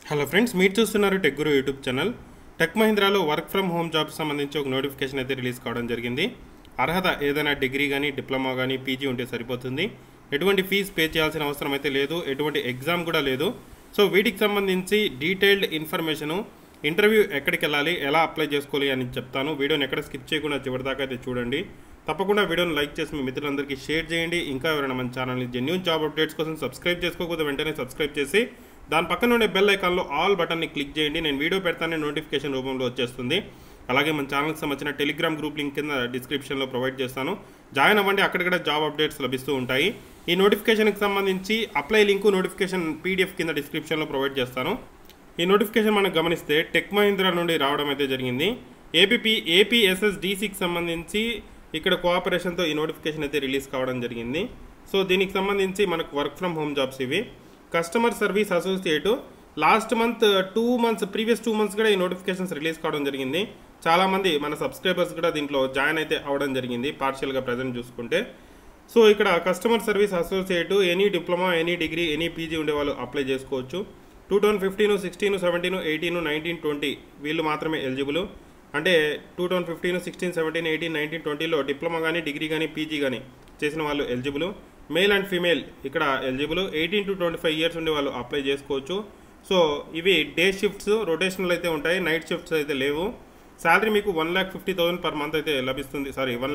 Hello friends, మీరు చూస్తున్నారు tech guru YouTube channel. Tech మహీంద్రాలో వర్క్ ఫ్రమ్ హోమ్ జాబ్ సంబంధించి ఒక నోటిఫికేషన్ అయితే రిలీజ్ కావడం జరిగింది. అర్హత ఏదైనా డిగ్రీ కానీ డిప్లొమా కానీ పీజీ ఉంటే సరిపోతుంది. ఎటువంటి ఫీజు పే చేయాల్సిన అవసరం అయితే లేదు, ఎటువంటి ఎగ్జామ్ కూడా లేదు. సో వీటికి సంబంధించి డీటెయిల్డ్ ఇన్ఫర్మేషను, ఇంటర్వ్యూ ఎక్కడికి వెళ్ళాలి, ఎలా అప్లై చేసుకోవాలి అని చెప్తాను. వీడియోని ఎక్కడ స్కిప్ చేయకుండా చివరిదాకా అయితే చూడండి. తప్పకుండా వీడియోని లైక్ చేసి మీ మిత్రులందరికీ షేర్ చేయండి. ఇంకా ఎవరైనా మన ఛానల్ని జెన్యూన్ జాబ్ అప్డేట్స్ కోసం సబ్స్క్రైబ్ చేసుకోకపోతే వెంటనే సబ్స్క్రైబ్ చేసి దాని పక్కన ఉండే బెల్ ఐకాన్లో ఆల్ బటన్ని క్లిక్ చేయండి. నేను వీడియో పెడతానే నోటిఫికేషన్ రూపంలో వచ్చేస్తుంది. అలాగే మన ఛానల్కి సంబంధించిన టెలిగ్రామ్ గ్రూప్ లింక్ కింద డిస్క్రిప్షన్లో ప్రొవైడ్ చేస్తాను. జాయిన్ అవ్వండి, అక్కడిక్కడ జాబ్ అప్డేట్స్ లభిస్తూ ఉంటాయి. ఈ నోటిఫికేషన్కి సంబంధించి అప్లై లింకు నోటిఫికేషన్ పీడిఎఫ్ కింద డిస్క్రిప్షన్లో ప్రొవైడ్ చేస్తాను. ఈ నోటిఫికేషన్ మనం గమనిస్తే టెక్ మహీంద్రా నుండి రావడం అయితే జరిగింది. ఏపీఎస్ఎస్డిసికి సంబంధించి ఇక్కడ కోఆపరేషన్తో ఈ నోటిఫికేషన్ అయితే రిలీజ్ కావడం జరిగింది. సో దీనికి సంబంధించి మనకు వర్క్ ఫ్రమ్ హోమ్ జాబ్స్ ఇవి. Customer service associate last month previous 2 months కూడా ఈ నోటిఫికేషన్స్ రిలీజ్ కావడం జరిగింది. చాలామంది మన సబ్స్క్రైబర్స్ కూడా దీంట్లో జాయిన్ అయితే అవ్వడం జరిగింది పార్షియల్గా ప్రజెంట్ చూసుకుంటే. సో ఇక్కడ customer service associate any diploma, any degree, any PG ఉండే వాళ్ళు అప్లై చేసుకోవచ్చు. 2015, 16, 17, 18, 19, 20 వీళ్ళు మాత్రమే ఎలిజిబుల్. అంటే 2015, 16, 17, 18, 19, 20లో డిప్లొమా కానీ డిగ్రీ కానీ పీజీ కానీ చేసిన వాళ్ళు ఎలిజిబుల్. మేల్ అండ్ ఫీమేల్ ఇక్కడ ఎలిజిబుల్. 18 to 25 years ఉండే వాళ్ళు అప్లై చేసుకోవచ్చు. సో ఇవి డే షిఫ్ట్స్, రొటేషనల్ అయితే ఉంటాయి, నైట్ షిఫ్ట్స్ అయితే లేవు. శాలరీ మీకు 1,50,000 per month అయితే లభిస్తుంది.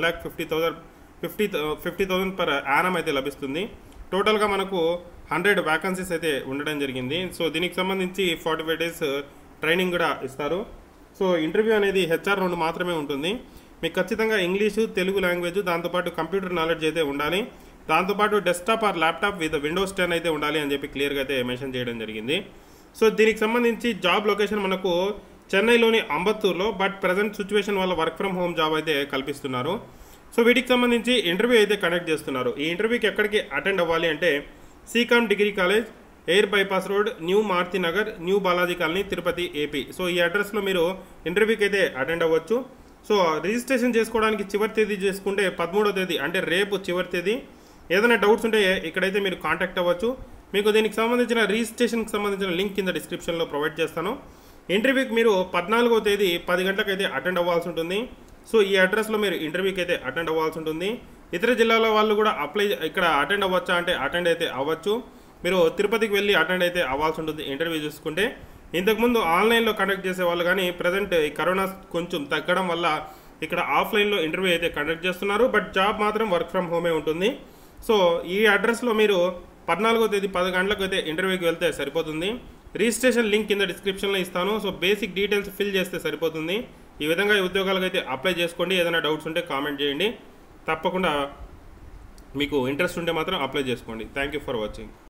1,50,000 per annum అయితే లభిస్తుంది. టోటల్గా మనకు 100 వ్యాకన్సీస్ అయితే ఉండడం జరిగింది. సో దీనికి సంబంధించి 45 days ట్రైనింగ్ కూడా ఇస్తారు. సో ఇంటర్వ్యూ అనేది HR రౌండ్ మాత్రమే ఉంటుంది. మీకు ఖచ్చితంగా ఇంగ్లీషు, తెలుగు లాంగ్వేజ్, దాంతోపాటు కంప్యూటర్ నాలెడ్జ్ అయితే ఉండాలి. దాంతోపాటు desktop or laptop with Windows 10 అయితే ఉండాలి అని చెప్పి క్లియర్గా అయితే మెన్షన్ చేయడం జరిగింది. సో దీనికి సంబంధించి జాబ్ లొకేషన్ మనకు చెన్నైలోని అంబత్తూరులో, బట్ ప్రజెంట్ సిచ్యువేషన్ వల్ల వర్క్ ఫ్రమ్ హోమ్ జాబ్ అయితే కల్పిస్తున్నారు. సో వీటికి సంబంధించి ఇంటర్వ్యూ అయితే కండక్ట్ చేస్తున్నారు. ఈ ఇంటర్వ్యూకి ఎక్కడికి అటెండ్ అవ్వాలి అంటే Seacom degree college, air bypass road, new Maruti Nagar, new Balaji colony, Tirupati, AP. So ఈ అడ్రస్లో మీరు ఇంటర్వ్యూకి అయితే అటెండ్ అవ్వచ్చు. సో రిజిస్ట్రేషన్ చేసుకోవడానికి చివరి తేదీ చేసుకుంటే 13వ తేదీ, అంటే రేపు చివరి తేదీ. ఏదైనా డౌట్స్ ఉంటే ఇక్కడైతే మీరు కాంటాక్ట్ అవ్వచ్చు. మీకు దీనికి సంబంధించిన రిజిస్ట్రేషన్కి సంబంధించిన లింక్ కింద డిస్క్రిప్షన్లో ప్రొవైడ్ చేస్తాను. ఇంటర్వ్యూకి మీరు 14వ తేదీ 10 గంటలకు అయితే అటెండ్ అవ్వాల్సి ఉంటుంది. సో ఈ అడ్రస్లో మీరు ఇంటర్వ్యూకి అయితే అటెండ్ అవ్వాల్సి ఉంటుంది. ఇతర జిల్లాల వాళ్ళు కూడా ఇక్కడ అటెండ్ అవ్వచ్చా అంటే అటెండ్ అయితే అవ్వచ్చు. మీరు తిరుపతికి వెళ్ళి అటెండ్ అయితే అవ్వాల్సి ఉంటుంది ఇంటర్వ్యూ చూసుకుంటే. ఇంతకుముందు ఆన్లైన్లో కండక్ట్ చేసే వాళ్ళు, కానీ ప్రజెంట్ ఈ కరోనా కొంచెం తగ్గడం వల్ల ఇక్కడ ఆఫ్లైన్లో ఇంటర్వ్యూ అయితే కండక్ట్ చేస్తున్నారు. బట్ జాబ్ మాత్రం వర్క్ ఫ్రమ్ హోమే ఉంటుంది. సో ఈ అడ్రస్లో మీరు 14వ తేదీ 10 గంటలకు అయితే ఇంటర్వ్యూకి వెళ్తే సరిపోతుంది. రిజిస్ట్రేషన్ లింక్ కింద డిస్క్రిప్షన్లో ఇస్తాను. సో బేసిక్ డీటెయిల్స్ ఫిల్ చేస్తే సరిపోతుంది. ఈ విధంగా ఈ ఉద్యోగాలకు అయితే అప్లై చేసుకోండి. ఏదైనా డౌట్స్ ఉంటే కామెంట్ చేయండి. తప్పకుండా మీకు ఇంట్రెస్ట్ ఉంటే మాత్రం అప్లై చేసుకోండి. Thank you for watching.